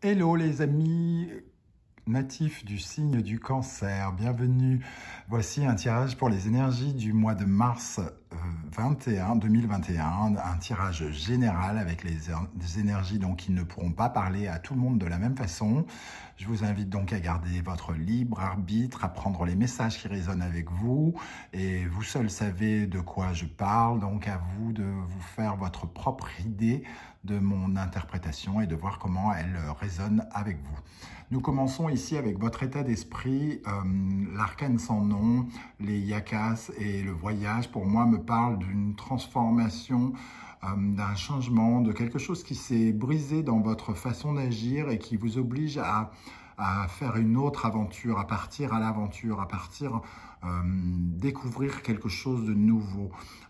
Hello les amis natifs du signe du Cancer, bienvenue. Voici un tirage pour les énergies du mois de mars 2021, un tirage général avec des énergies donc, qui ne pourront pas parler à tout le monde de la même façon. Je vous invite donc à garder votre libre arbitre, à prendre les messages qui résonnent avec vous, et vous seuls savez de quoi je parle, donc à vous de vous faire votre propre idée de mon interprétation et de voir comment elle résonne avec vous. Nous commençons ici avec votre état d'esprit, l'arcane sans nom, les yakas et le voyage. Pour moi, me parle d'une transformation, d'un changement, de quelque chose qui s'est brisé dans votre façon d'agir et qui vous oblige à faire une autre aventure, à partir à l'aventure, à partir découvrir quelque chose de nouveau.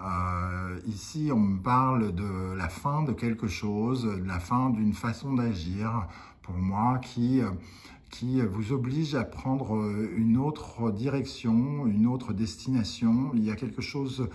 Ici, on me parle de la fin de quelque chose, de la fin d'une façon d'agir, pour moi, qui vous oblige à prendre une autre direction, une autre destination. Il y a quelque chose,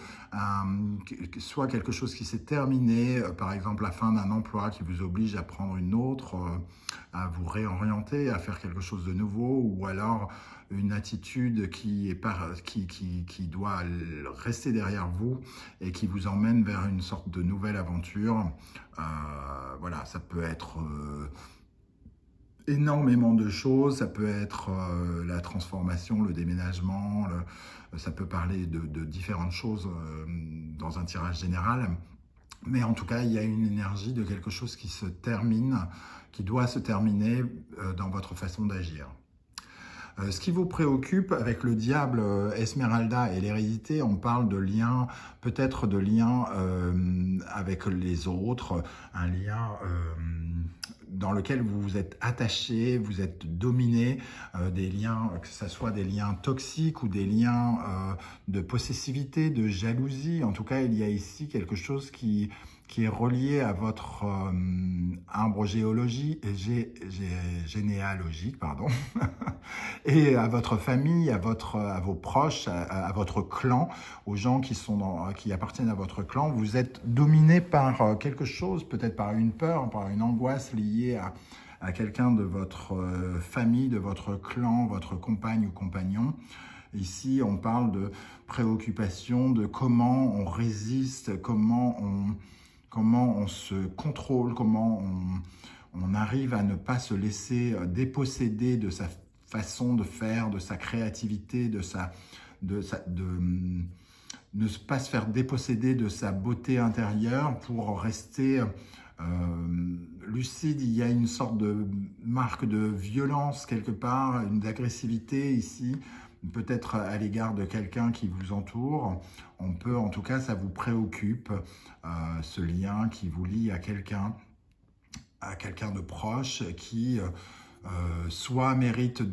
soit quelque chose qui s'est terminé, par exemple la fin d'un emploi qui vous oblige à prendre une autre, à vous réorienter, à faire quelque chose de nouveau, ou alors une attitude qui doit rester derrière vous et qui vous emmène vers une sorte de nouvelle aventure. Voilà, ça peut être énormément de choses, ça peut être la transformation, le déménagement, ça peut parler de différentes choses dans un tirage général. Mais en tout cas, il y a une énergie de quelque chose qui se termine, qui doit se terminer dans votre façon d'agir. Ce qui vous préoccupe avec le diable, Esmeralda et l'hérédité, on parle de liens, peut-être de liens avec les autres, un lien dans lequel vous vous êtes attaché, vous êtes dominé, des liens, que ce soit des liens toxiques ou des liens de possessivité, de jalousie. En tout cas, il y a ici quelque chose qui est relié à votre arbre généalogique, pardon, et à votre famille, à vos proches, à votre clan, aux gens qui appartiennent à votre clan. Vous êtes dominé par quelque chose, peut-être par une peur, par une angoisse liée à quelqu'un de votre famille, de votre clan, votre compagne ou compagnon. Ici, on parle de préoccupation, de comment on résiste, comment on se contrôle, comment on arrive à ne pas se laisser déposséder de sa façon de faire, de sa créativité, ne pas se faire déposséder de sa beauté intérieure pour rester lucide. Il y a une sorte de marque de violence quelque part, d'agressivité ici, peut-être à l'égard de quelqu'un qui vous entoure. On peut, en tout cas, ça vous préoccupe, ce lien qui vous lie à quelqu'un de proche qui soit mérite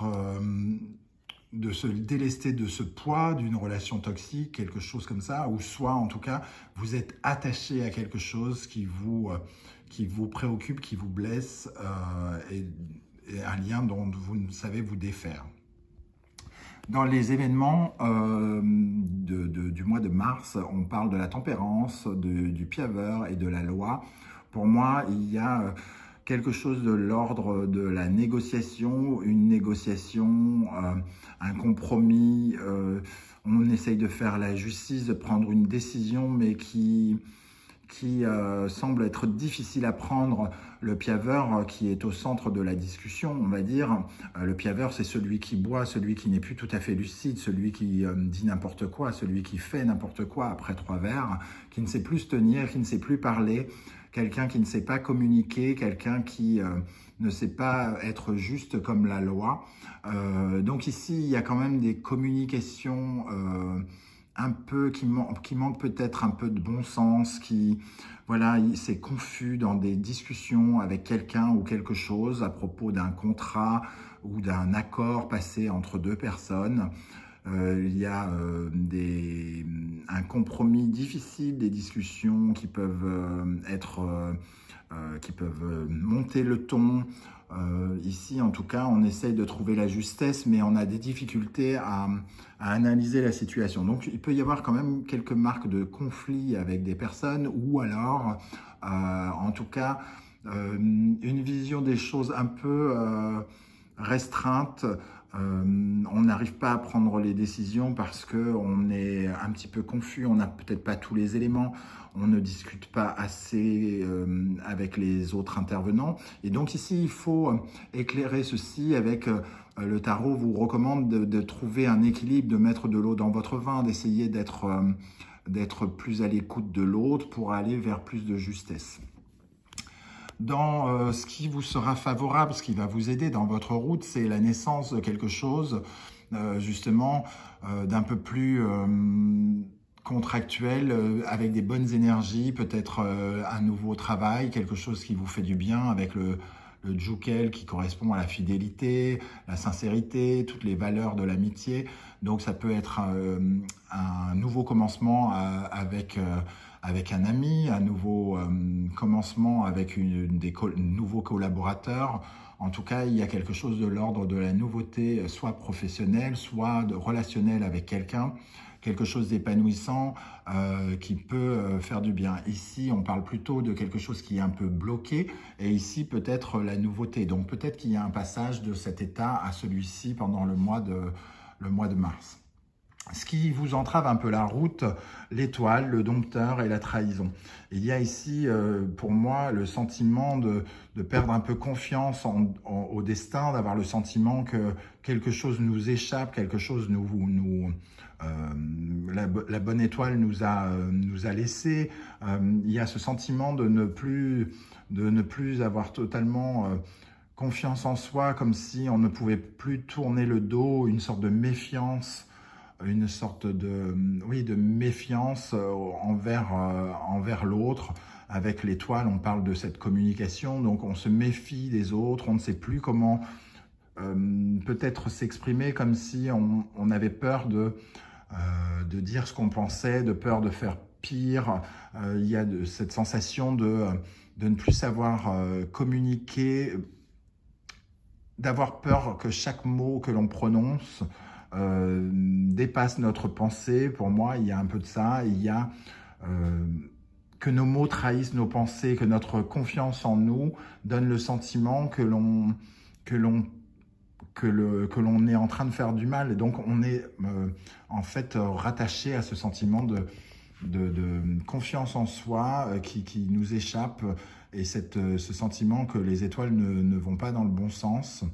de se délester de ce poids d'une relation toxique, quelque chose comme ça, ou soit en tout cas vous êtes attaché à quelque chose qui vous préoccupe, qui vous blesse, et un lien dont vous ne savez vous défaire. Dans les événements du mois de mars, on parle de la tempérance, du piaveur et de la loi. Pour moi, il y a quelque chose de l'ordre de la négociation, une négociation, un compromis. On essaye de faire la justice, de prendre une décision, mais qui semble être difficile à prendre. Le piaveur qui est au centre de la discussion, on va dire. Le piaveur, c'est celui qui boit, celui qui n'est plus tout à fait lucide, celui qui dit n'importe quoi, celui qui fait n'importe quoi après 3 verres, qui ne sait plus se tenir, qui ne sait plus parler, quelqu'un qui ne sait pas communiquer, quelqu'un qui ne sait pas être juste comme la loi. Donc ici, il y a quand même des communications un peu qui manque peut-être un peu de bon sens, voilà, c'est confus dans des discussions avec quelqu'un ou quelque chose à propos d'un contrat ou d'un accord passé entre 2 personnes. Il y a un compromis difficile, des discussions qui peuvent qui peuvent monter le ton. Ici, en tout cas, on essaye de trouver la justesse, mais on a des difficultés à analyser la situation. Donc, il peut y avoir quand même quelques marques de conflit avec des personnes, ou alors, en tout cas, une vision des choses un peu restreinte. On n'arrive pas à prendre les décisions parce qu'on est un petit peu confus, on n'a peut-être pas tous les éléments, on ne discute pas assez avec les autres intervenants. Et donc ici, il faut éclairer ceci avec le tarot vous recommande de trouver un équilibre, de mettre de l'eau dans votre vin, d'essayer d'être plus à l'écoute de l'autre pour aller vers plus de justesse. Dans ce qui vous sera favorable, ce qui va vous aider dans votre route, c'est la naissance de quelque chose, justement, d'un peu plus contractuel, avec des bonnes énergies, peut-être un nouveau travail, quelque chose qui vous fait du bien, avec le Jukel qui correspond à la fidélité, la sincérité, toutes les valeurs de l'amitié. Donc ça peut être un nouveau commencement avec un ami, un nouveau commencement avec des nouveaux collaborateurs. En tout cas, il y a quelque chose de l'ordre de la nouveauté, soit professionnelle, soit relationnelle avec quelqu'un, quelque chose d'épanouissant qui peut faire du bien. Ici, on parle plutôt de quelque chose qui est un peu bloqué, et ici, peut-être la nouveauté. Donc, peut-être qu'il y a un passage de cet état à celui-ci pendant le mois de mars. Ce qui vous entrave un peu la route, l'étoile, le dompteur et la trahison. Il y a ici, pour moi, le sentiment de perdre un peu confiance au destin, d'avoir le sentiment que quelque chose nous échappe, quelque chose la bonne étoile nous a laissé. Il y a ce sentiment de ne plus avoir totalement confiance en soi, comme si on ne pouvait plus tourner le dos, une sorte de méfiance, une sorte de méfiance envers l'autre. Avec l'étoile, on parle de cette communication, donc on se méfie des autres, on ne sait plus comment peut-être s'exprimer, comme si on avait peur de dire ce qu'on pensait, de peur de faire pire. Il y a cette sensation de ne plus savoir communiquer, d'avoir peur que chaque mot que l'on prononce dépasse notre pensée. Pour moi, il y a un peu de ça. Il y a que nos mots trahissent nos pensées, que notre confiance en nous donne le sentiment que l'on est en train de faire du mal. Et donc, on est en fait rattaché à ce sentiment de confiance en soi qui nous échappe, et ce sentiment que les étoiles ne vont pas dans le bon sens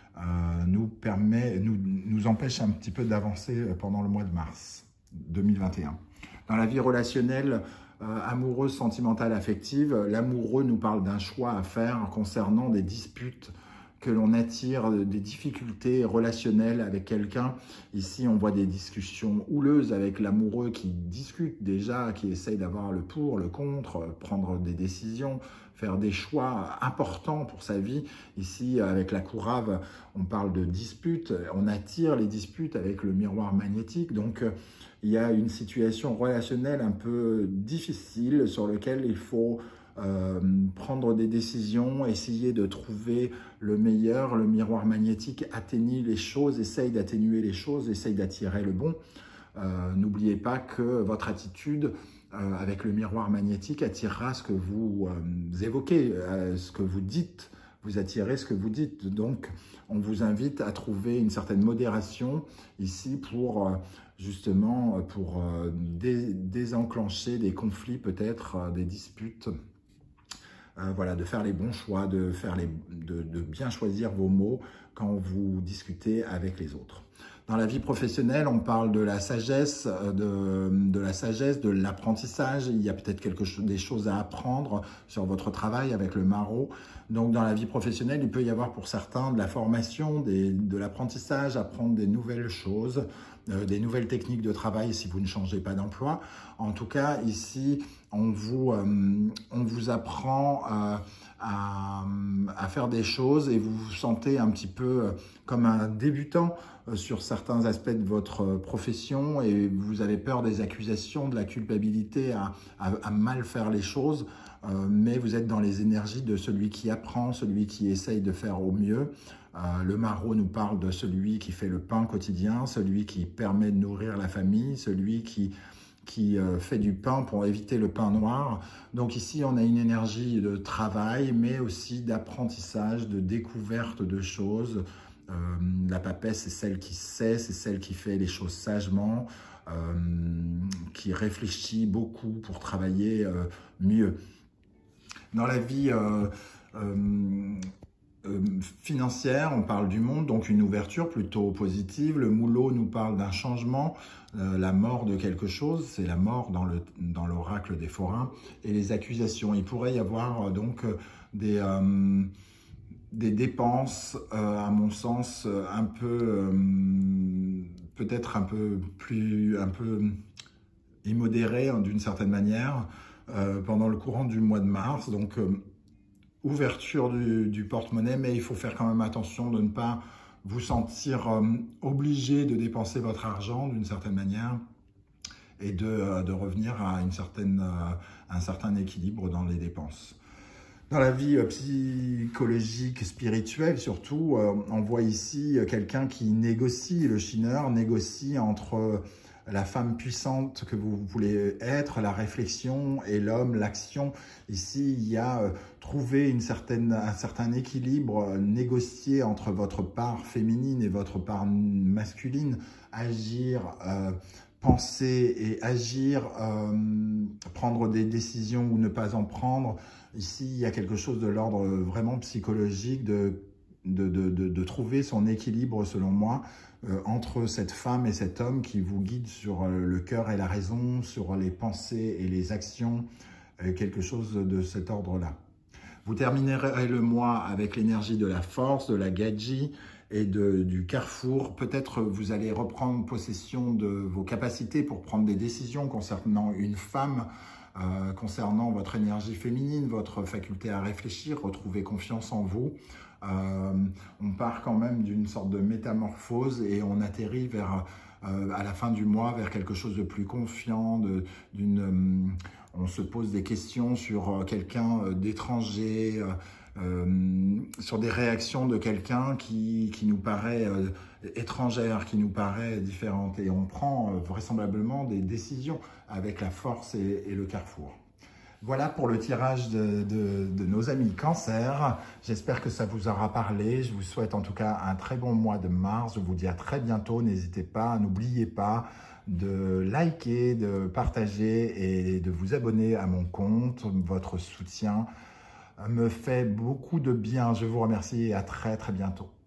nous empêche un petit peu d'avancer pendant le mois de mars 2021. Dans la vie relationnelle, amoureuse, sentimentale, affective, l'amoureux nous parle d'un choix à faire concernant des disputes que l'on attire, des difficultés relationnelles avec quelqu'un. Ici, on voit des discussions houleuses avec l'amoureux qui discute déjà, qui essaye d'avoir le pour, le contre, prendre des décisions, faire des choix importants pour sa vie. Ici, avec la Courave, on parle de disputes, on attire les disputes avec le miroir magnétique. Donc, il y a une situation relationnelle un peu difficile sur laquelle il faut prendre des décisions, essayer de trouver le meilleur. Le miroir magnétique atténue les choses, essaye d'atténuer les choses, essaye d'attirer le bon. N'oubliez pas que votre attitude avec le miroir magnétique attirera ce que vous évoquez, ce que vous dites. Vous attirez ce que vous dites. Donc, on vous invite à trouver une certaine modération ici pour justement désenclencher des conflits, peut-être des disputes. Voilà, de faire les bons choix, de bien choisir vos mots quand vous discutez avec les autres. Dans la vie professionnelle, on parle de la sagesse, de l'apprentissage. Il y a peut-être des choses à apprendre sur votre travail avec le Maraud. Donc, dans la vie professionnelle, il peut y avoir pour certains de la formation, de l'apprentissage, apprendre des nouvelles choses, des nouvelles techniques de travail si vous ne changez pas d'emploi. En tout cas, ici, on vous apprend à faire des choses et vous vous sentez un petit peu comme un débutant sur certains aspects de votre profession, et vous avez peur des accusations, de la culpabilité à mal faire les choses, mais vous êtes dans les énergies de celui qui apprend, celui qui essaye de faire au mieux. Le Maraud nous parle de celui qui fait le pain quotidien, celui qui permet de nourrir la famille, celui qui qui fait du pain pour éviter le pain noir. Donc ici, on a une énergie de travail, mais aussi d'apprentissage, de découverte de choses. La papesse, c'est celle qui sait, c'est celle qui fait les choses sagement, qui réfléchit beaucoup pour travailler mieux. Dans la vie financière, on parle du monde, donc une ouverture plutôt positive. Le Moulot nous parle d'un changement, la mort de quelque chose, c'est la mort dans l'oracle des forains, et les accusations. Il pourrait y avoir donc des dépenses, à mon sens, un peu, peut-être un peu immodérées d'une certaine manière, pendant le courant du mois de mars. Donc, ouverture du porte-monnaie, mais il faut faire quand même attention de ne pas vous sentir obligé de dépenser votre argent d'une certaine manière et de revenir à un certain équilibre dans les dépenses. Dans la vie psychologique, spirituelle surtout, on voit ici quelqu'un qui négocie, le chineur négocie entre la femme puissante que vous voulez être, la réflexion, et l'homme, l'action. Ici, il y a trouvé un certain équilibre, négocié entre votre part féminine et votre part masculine, agir, penser et agir, prendre des décisions ou ne pas en prendre. Ici, il y a quelque chose de l'ordre vraiment psychologique, de trouver son équilibre, selon moi, entre cette femme et cet homme qui vous guide sur le cœur et la raison, sur les pensées et les actions, quelque chose de cet ordre-là. Vous terminerez le mois avec l'énergie de la force, de la Gadji et du carrefour. Peut-être vous allez reprendre possession de vos capacités pour prendre des décisions concernant une femme, concernant votre énergie féminine, votre faculté à réfléchir, retrouver confiance en vous. On part quand même d'une sorte de métamorphose et on atterrit à la fin du mois vers quelque chose de plus confiant, on se pose des questions sur quelqu'un d'étranger, sur des réactions de quelqu'un qui nous paraît étrangère, qui nous paraît différente, et on prend vraisemblablement des décisions avec la force et le carrefour. Voilà pour le tirage de nos amis Cancer. J'espère que ça vous aura parlé. Je vous souhaite en tout cas un très bon mois de mars. Je vous dis à très bientôt. N'hésitez pas, n'oubliez pas de liker, de partager et de vous abonner à mon compte. Votre soutien me fait beaucoup de bien. Je vous remercie et à très bientôt.